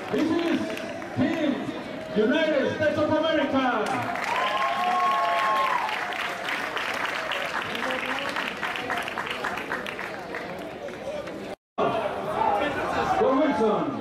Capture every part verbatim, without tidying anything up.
This is Team United States of America. John Wilson.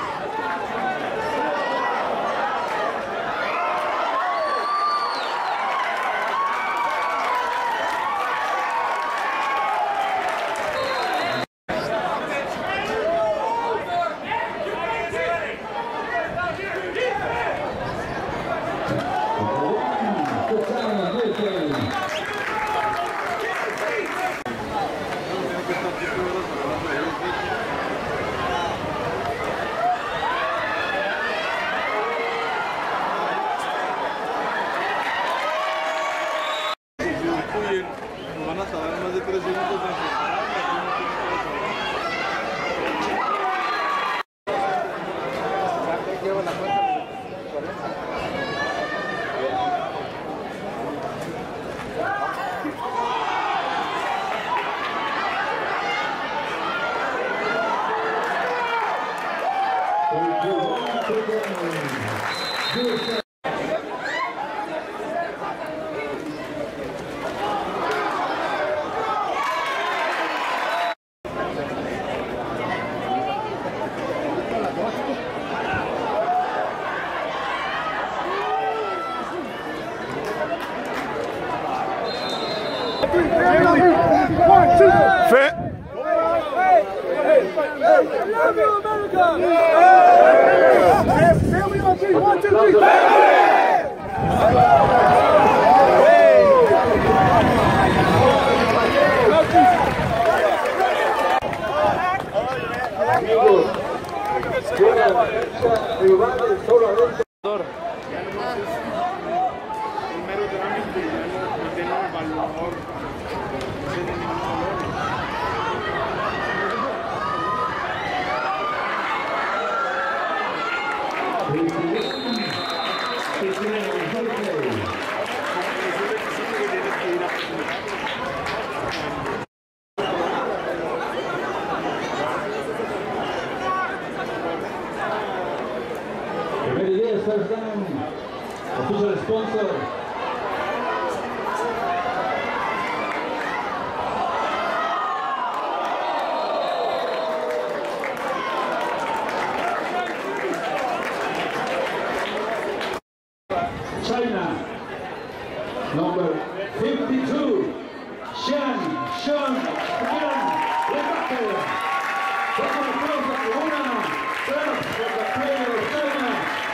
Van a tardar más de tres segundos en lleva la cuenta Fe. Amigos, llega la cancha rival del solo adentro. un mero trámite y no tiene un valor. First down, official sponsor. China, number fifty-two, Xian Sheng Yan, Rebecca. Vamos a aplausos a una, tres, de la playa de China.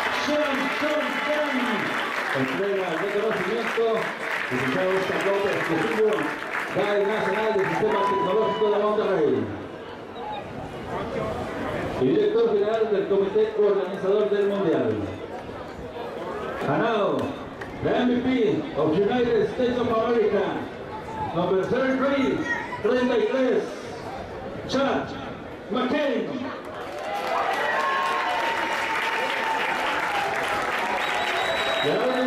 Entrega el reconocimiento licenciado Oscar López, exclusivo Guide Nacional del Sistema Tecnológico de Monterrey y director general del comité organizador del Mundial. Ganado, the M V P of United States of America, number thirty-three, treinta y tres, Chad McCain. Yeah.